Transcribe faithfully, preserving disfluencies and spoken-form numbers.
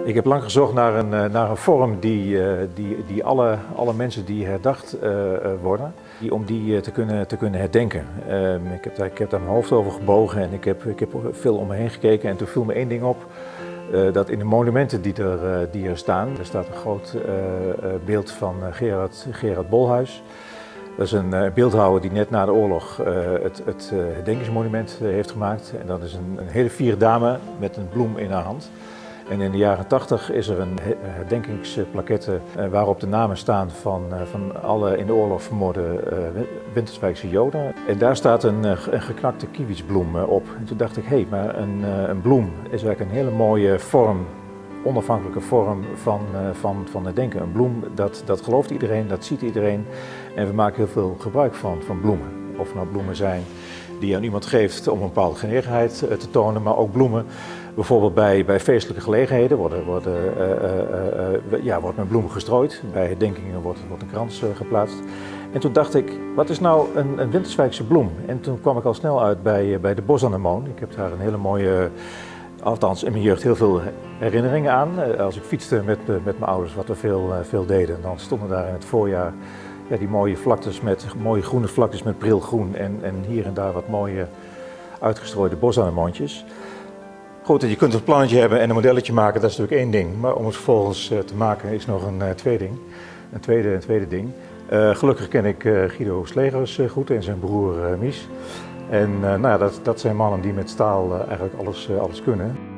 Ik heb lang gezocht naar een, naar een vorm die, die, die alle, alle mensen die herdacht uh, worden, die, om die te kunnen, te kunnen herdenken. Uh, ik, heb daar, ik heb daar mijn hoofd over gebogen en ik heb, ik heb veel om me heen gekeken en toen viel me één ding op. Uh, dat in de monumenten die er, uh, die er staan, er staat een groot uh, beeld van Gerard, Gerard Bolhuis. Dat is een uh, beeldhouwer die net na de oorlog uh, het, het uh, herdenkingsmonument uh, heeft gemaakt. En dat is een, een hele fiere dame met een bloem in haar hand. En in de jaren tachtig is er een herdenkingsplaquette uh, waarop de namen staan van, uh, van alle in de oorlog vermoorde uh, Winterswijkse Joden. En daar staat een, uh, een geknakte kiewietsbloem uh, op. En toen dacht ik, hé, hey, maar een, uh, een bloem is eigenlijk een hele mooie vorm, onafhankelijke vorm van, uh, van, van herdenken. Een bloem, dat, dat gelooft iedereen, dat ziet iedereen. En we maken heel veel gebruik van, van bloemen. Of het nou bloemen zijn die je aan iemand geeft om een bepaalde genegenheid uh, te tonen, maar ook bloemen. Bijvoorbeeld bij, bij feestelijke gelegenheden worden, worden, uh, uh, uh, ja, wordt met bloemen gestrooid. Bij herdenkingen wordt, wordt een krans uh, geplaatst. En toen dacht ik, wat is nou een, een Winterswijkse bloem? En toen kwam ik al snel uit bij, uh, bij de bosanemoon. Ik heb daar een hele mooie, althans in mijn jeugd heel veel herinneringen aan. Uh, als ik fietste met, uh, met mijn ouders, wat we veel, uh, veel deden, dan stonden daar in het voorjaar ja, die mooie vlaktes met mooie groene vlaktes met prilgroen en, en hier en daar wat mooie uitgestrooide bosanemoontjes. Goed, je kunt een plannetje hebben en een modelletje maken, dat is natuurlijk één ding. Maar om het vervolgens uh, te maken is nog een uh, tweede ding. Een tweede, een tweede ding. Uh, gelukkig ken ik uh, Guido Slegers uh, goed en zijn broer uh, Mies. En uh, nou ja, dat, dat zijn mannen die met staal uh, eigenlijk alles, uh, alles kunnen.